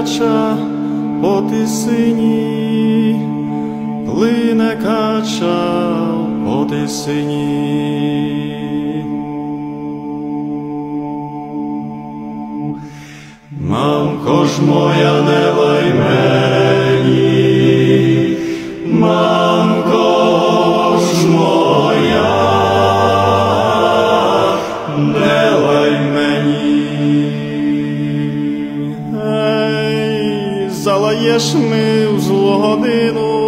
кача по тисині, плине кача по тисині. Мамко ж моя, не лай мені, мамко ж моя, не лай мені. Ей, залаєш ми в злу годину,